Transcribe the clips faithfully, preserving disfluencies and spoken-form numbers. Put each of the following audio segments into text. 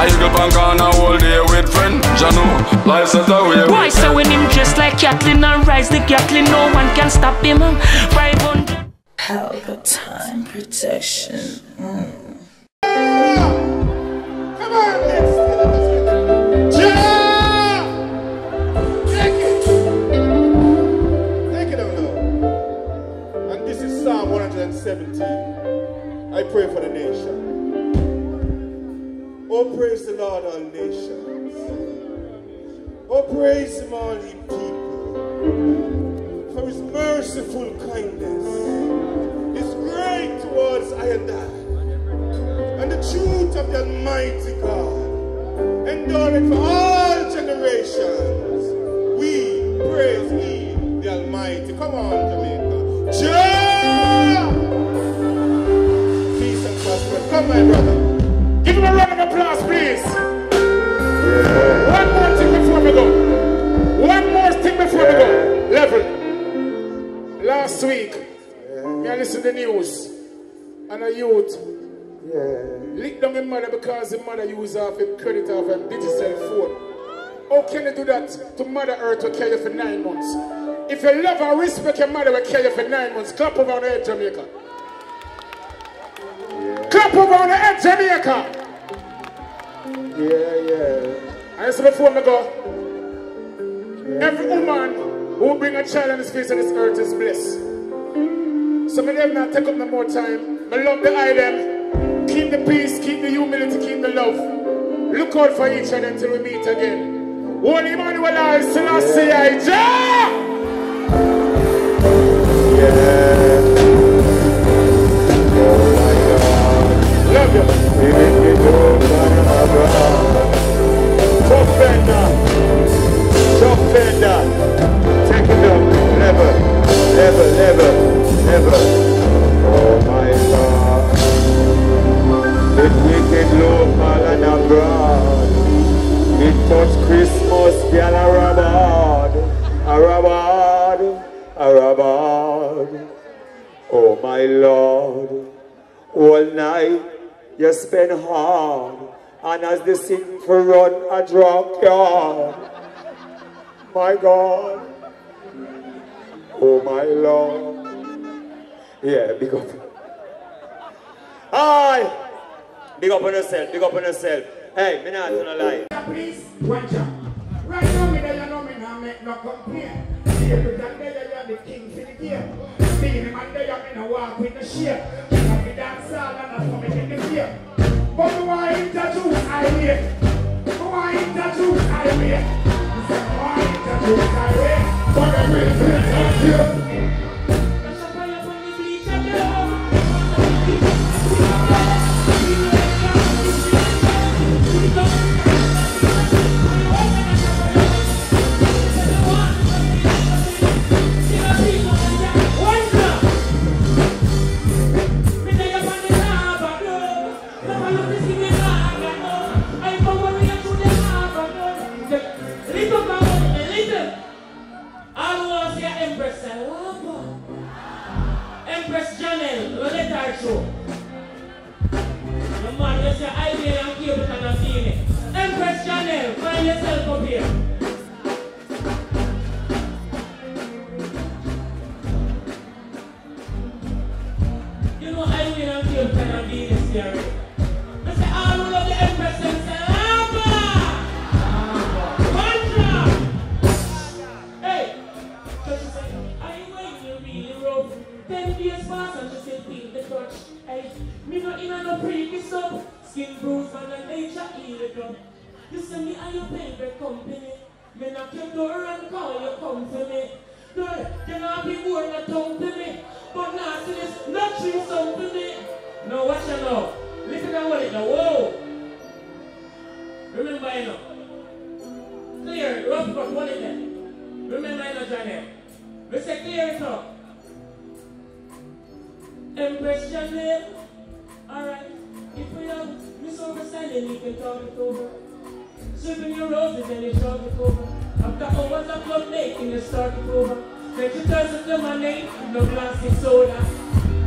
I go bank on a whole day with friend Jano, life set away. Boy, so when him just like Kathleen and rise the Kathleen, no one can stop him. five hundred Helga time protection. Mm. Come on, let's get it. Yeah! Take it. Take it on now. And this is Psalm one hundred seventeen. I pray for the nation. Oh, praise the Lord, all nations. Oh, praise him, all ye people, for his merciful kindness is great towards I and I. And the truth of the Almighty God endureth for all generations. We praise ye, the Almighty. Come on, Jamaica. Jah! Peace and prosperity. Come, my brother. Give him a round of applause, please. Yeah. One more thing before we go. One more thing before yeah. we go. Level. Last week, yeah. me I listened to the news, and a youth yeah. licked down his mother because his mother used off his credit off a digital phone. How can you do that to Mother Earth will carry you for nine months? If you love and respect your mother will carry you for nine months, clap over on the head, Jamaica. Yeah. Clap over on the head, Jamaica. Yeah, yeah. And so before we go, yeah, every yeah. woman who bring a child on his face on this earth is blessed. So may them not take up no more time. I love the item. Keep the peace, keep the humility, keep the love. Look out for each other until we meet again. Holy Emmanuel, I Selassie, I Jah! Yeah. Oh my God. Love you. Tough fender. Tough fender. Take it up. Level. Level, level, level. Oh my God. It wicked local and abroad. It touch Christmas, girl, a rabad. A rabad. A rabad. Oh my Lord. All night you spend hard, and as the sinful run a drunk yard. My God. Oh my Lord. Yeah, big up. Hi! Big up on yourself, big up on yourself. Hey, me not gonna lie. Please, watch out. Right now, me there, you know me not make no complaint. David and there, you are the king for the game. Being him and there, you me no walk with the shape. King of the dance hall and that's for me in the fear. But me want to introduce I wait. Me want to introduce I wait. Me say me want to introduce I wait. But I will feel like you.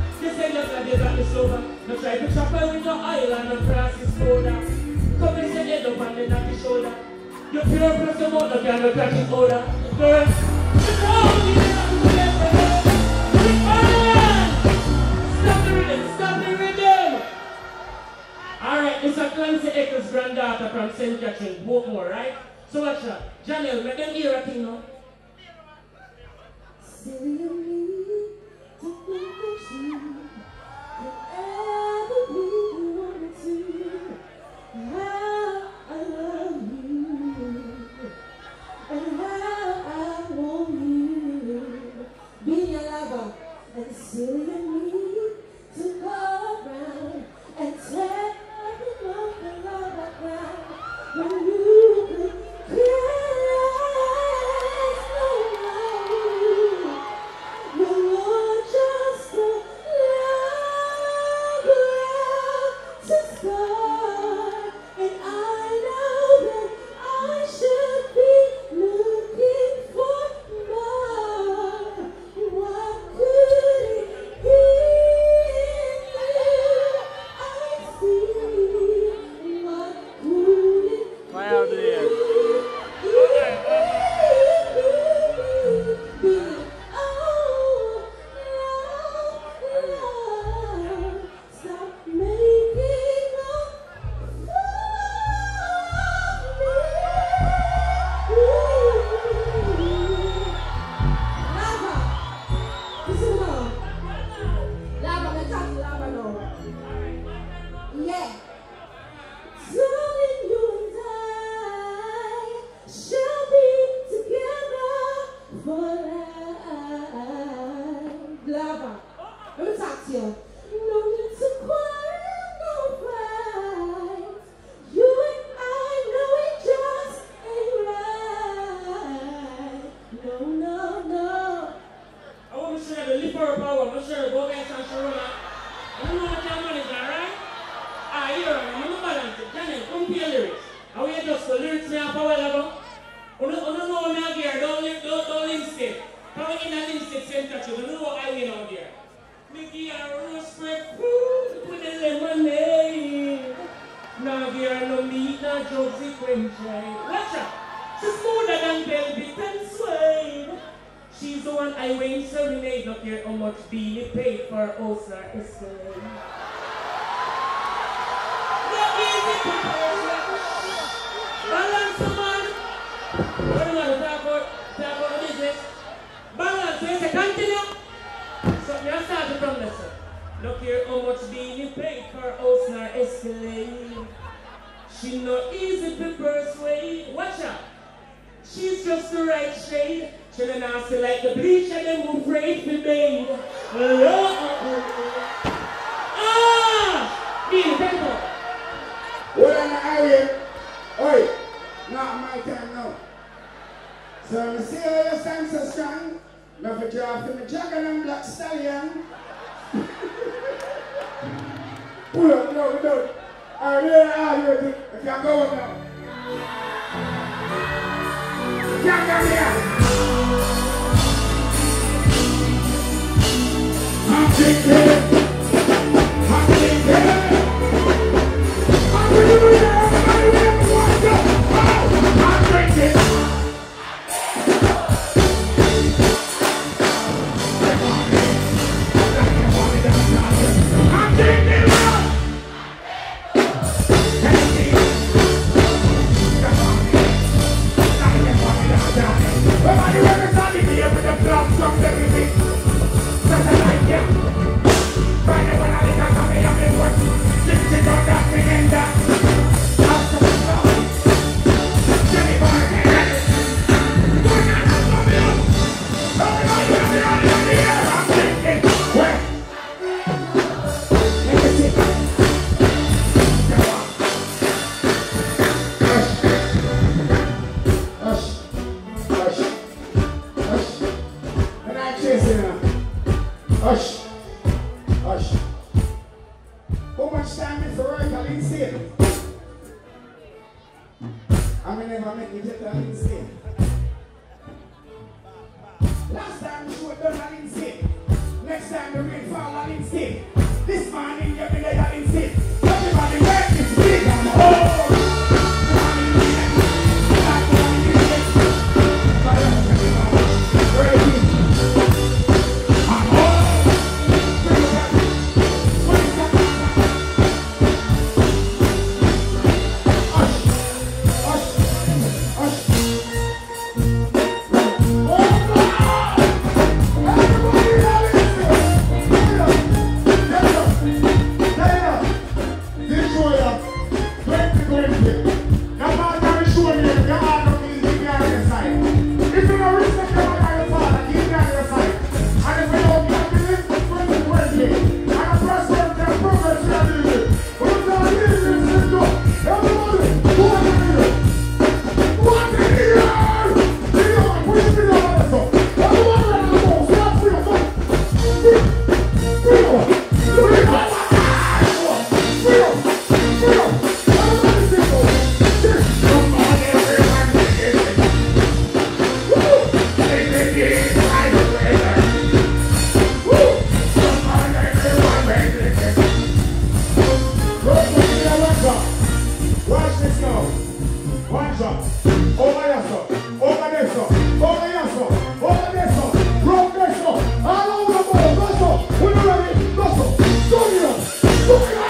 No try to chop her with no oil and no Francis soda. Come and say pure plus the mouth, you can't catch it older. Girl, it's all you have to do. Stop the rhythm, stop the rhythm. Alright, this is Clancy Eccles' granddaughter from Saint Catherine, Baltimore, right? So watch that. Janelle, make them hear a thing now. Silly of me to think that you could ever be the one to how I love you and how I want you. Be your lover and silly of me to go around and tell nothing of the love I got when you could realize no love. You're just a love to start, and I know that I should be looking for more. What could it be in you? I see. What could it Why out there? Stop making up Lava, listen now. Lava, me talk to Lava now. Yeah. Darling, you and I shall be together for life. Lava, let me talk to you. No need to quarrel, no fight. You and I know it just ain't right. No, no, no. I want to show you the lift her up power. I'm going to show you go get some Sharona. I don't know what your money is, alright? Ah, here, I'm going to balance it. Janelle, come to your lyrics. How you just the lyrics me up a while ago? You don't know me out here, don't link stick. How you in a link stick, same touch, you don't know what I win out here. Me give her a roast spread food with the lemonade. Now give her no meat, no drugs, it quench right. Watch out. She's smoother than velvet and suede. She's the one I win serenade. Not care how much Beanie paid for her house or escalade. Not easy to balance the man. What do you want to talk about? Talk about the business. Balance, so you say continue. So you start from this. Look here how much Beanie paid for her house nor escalade. She not easy to persuade. Watch out. She's just the right shade. She don't nasty like the bleach and them who afraid to bathe. Ah! Beanie, tempo. What on the area? Oi, not my time now. So I see how you stand so strong. Now for draft in the dragon and black stallion. Pull up, no, we don't. I really are here. I can't go up now. You can't come here. I'm thinking. I'm thinking. I'm really there. Everybody there. Watch out. I'm drinking. I'm thinking. Everybody representing me with the blood from everything. That's a light, yeah. Friday when I think I'm coming up in work. Six to go that thing and that. I'm so sorry. Jenny Barney. We're not coming up. Everybody in the air, in the air. I'm thinking, where? Take a seat. Come on. Hush. Hush. Hush. And I'm chasing her. Hush. Hush. How much time is for right at Lindsay? I may never make it at Lindsay. Last time the show done at Lindsay. Next time the rain fall at Lindsay. This morning you're in at Lindsay. Everybody work is big and oh! Watch this now. One shot. Over there, sir. Over there, sir. Over here, sir. Over there, sir. Round there, sir. All over the ball. Go, sir. When you're ready, go, sir. Turn here. Turn here.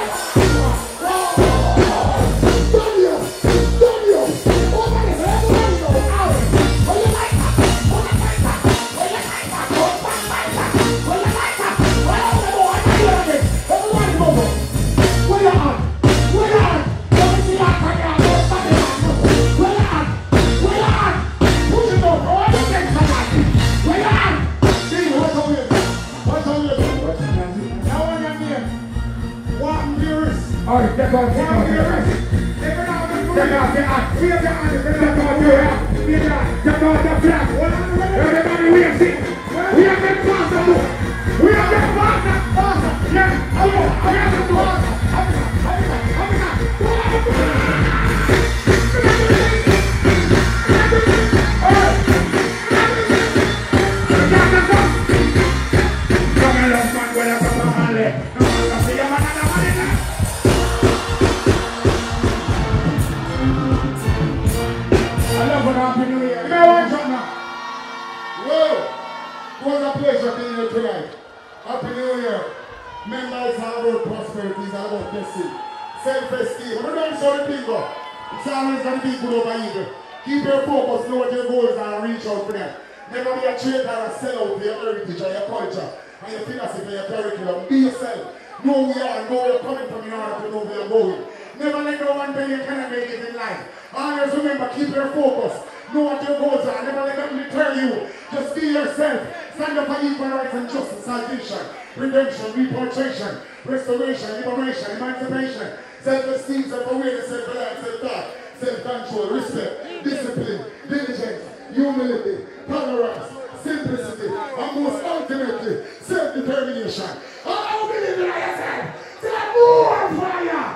Turn here. Turn here. Over there, sir. Everybody go. Out. When you like that. When you like that. When you like that. When you like that. When you like that. When you like that. Everybody go, sir. Where you at? Where you at? Let me see that car. Where you at? Where you at? Push it down. Oh, I don't think so. Where you at? See, what's over here? What's over here? Now when you're here, walk mirrors. All right, get on, get on, get on. Get on, get on, get on. We have the hand, get on, get on, get on. Get on, get on. Everybody, we have seen. We have been faster, look. We have been faster, faster. Yeah, hello, I have been faster. Happy New Year. Members are about prosperity, it's all about blessing. Self-esteem. I'm not sure the thing go. It's always going to be good over evil. Keep your focus, know what your goals are, and reach out for them. Never be a traitor or sell out for your heritage or your culture and your philosophy and your curriculum. Be yourself. Know who you are, know where you're coming from in order to know where you're going. Never let no one tell you you cannot make it in life. Always remember, keep your focus. Know what your goals are. Never let them deter you. Just be yourself. Stand up for equal rights and justice, salvation, redemption, repatriation, restoration, liberation, emancipation, self-esteem, self-awareness, self-reliance, self-thought, self-control, respect, discipline, diligence, humility, tolerance, simplicity, and most ultimately, self-determination. I believe in yourself. Say more fire.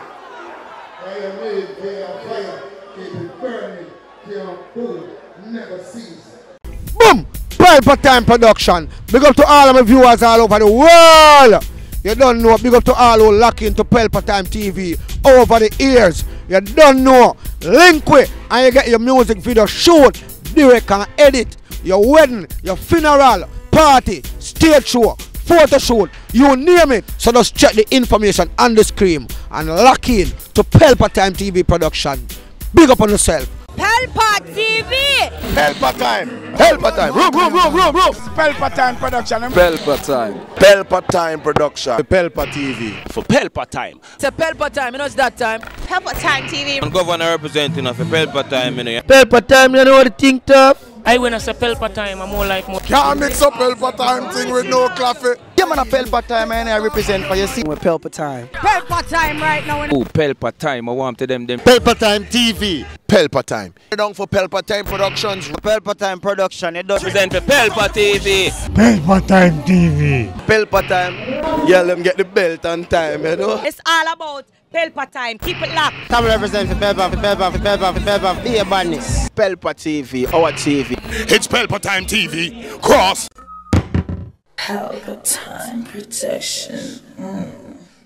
I am made, they are fire. Keep it burning, they are bold, never cease. Boom! Pelpa Time Production. Big up to all of my viewers all over the world. You don't know. Big up to all who lock into Pelpa Time T V over the years. You don't know. Link with and you get your music video shoot, direct and edit. Your wedding, your funeral, party, stage show, photo shoot, you name it. So just check the information on the screen and lock in to Pelpa Time T V Production. Big up on yourself. Pelpa T V! Pelpa Time! Pelpa Time! Room, room, room, room, room! Pelpa Time Production. Pelpa Time. Pelpa Time Production. Pelpa T V. For Pelpa Time. It's a Pelpa Time, you know it's that time. Pelpa Time T V. I'm governor representing of Pelpa Time, you know. Pelpa Time, you know what the thing tough? I when I say Pelpa Time, I'm more like more. Can't mix up Pelpa Time thing with no coffee. Yeah, man, a Pelpa Time, and I represent for you. See, with Pelpa Time. Pelpa Time right now. Oh, Pelpa Time, I want to them them. Pelpa Time T V. Pelpa Time. Down for Pelpa Time Productions. Pelpa Time Production. It does Represent for Pelpa T V. Pelpa Time T V. Pelpa Time. Yeah, let them get the belt on time, you know. It's all about Pelpa Time. Keep it locked. Come represent for Pelpa, for Pelpa, for Pelpa, for Pelpa, for your badness. Pelpa T V, our T V. It's Pelpa Time T V. Cross. Pelpa Time Protection. Mm.